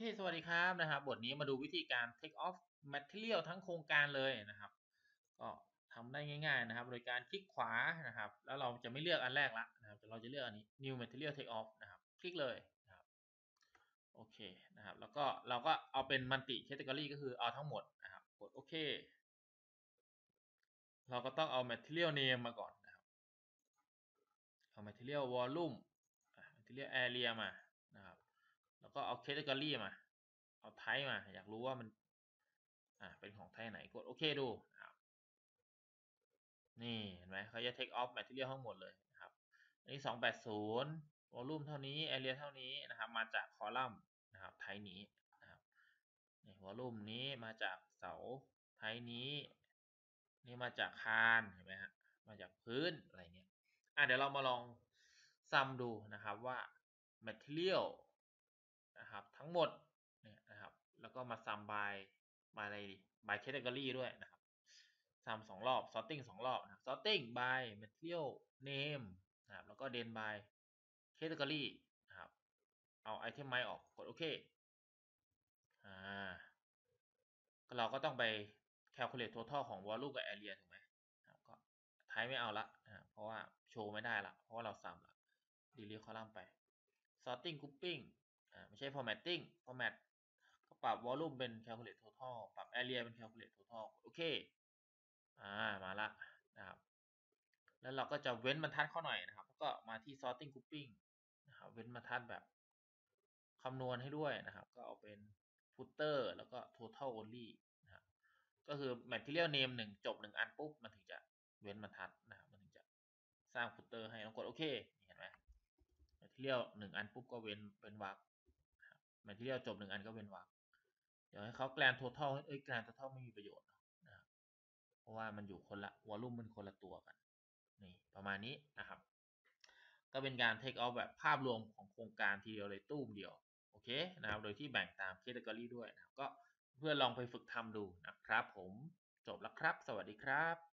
สวัสดีครับบทนี้มาดูวิธีการ take off material ทั้งโครงการเลยนะครับก็ทำได้ง่ายๆนะครับโดยการคลิกขวานะครับแล้วเราจะไม่เลือกอันแรกละนะครับแต่เราจะเลือกอันนี้ new material take off นะครับคลิกเลยนะครับโอเคนะครับแล้วก็เราก็เอาเป็น multi category ก็คือเอาทั้งหมดนะครับกดโอเคเราก็ต้องเอา material name มาก่อนนะครับเอา material volume material area มานะครับแล้วก็เอา category มาเอา type มาอยากรู้ว่ามันเป็นของไทยไหนกดโอเคดูนะครับนี่เห็นไหมเขาจะ take off material ทั้งหมดเลยนะครับอันนี้280 volume เท่านี้ area เท่านี้นะครับมาจากคอลัมน์นะครับไทยนี้นะครับนี่ volume นี้มาจากเสาไทยนี้นี่มาจากคานเห็นไหมฮะมาจากพื้นอะไรเงี้ยเดี๋ยวเรามาลองซัมดูนะครับว่า material นะครับทั้งหมดเนี่ยนะครับแล้วก็มาซัม by อะไรดี by category ด้วยนะครับซัม2 รอบ sorting 2 รอบนะครับ sorting by material name นะครับแล้วก็ then by category นะครับเอา item ไม้ออกกดโอเคเราก็ต้องไป calculate total ของ volume กับ area ถูกไหมก็ไทยไม่เอาละเพราะว่าโชว์ไม่ได้ละเพราะว่าเราซัมละ delete column ไป sorting grouping ไม่ใช่ formatting format ก็ปรับ volume เป็น calculate total ปรับ area เป็น calculate total โอเคมาละนะครับแล้วเราก็จะเว้นบรรทัดเข้าหน่อยนะครับแล้วก็มาที่ sorting grouping นะครับเว้นบรรทัดแบบคำนวณให้ด้วยนะครับก็เอาเป็น footer แล้วก็ total only นะครับก็คือ material name 1 จบ 1 อันปุ๊บมันถึงจะเว้นบรรทัดนะครับมันถึงจะสร้าง footer ให้ลองกดโอเคเห็นไหม material 1 อันปุ๊บก็เว้นวรรค material จบ1 อันก็เว้นวรรคเดี๋ยวให้เขา grand total grand total ไม่มีประโยชน์นะครับเพราะว่ามันอยู่คนละ volume มันคนละตัวกันนี่ประมาณนี้นะครับก็เป็นการ take off แบบภาพรวมของโครงการทีเดียวเลยตู้มเดียวโอเคนะครับโดยที่แบ่งตาม category ด้วยนะครับก็เพื่อลองไปฝึกทำดูนะครับผมจบแล้วครับสวัสดีครับ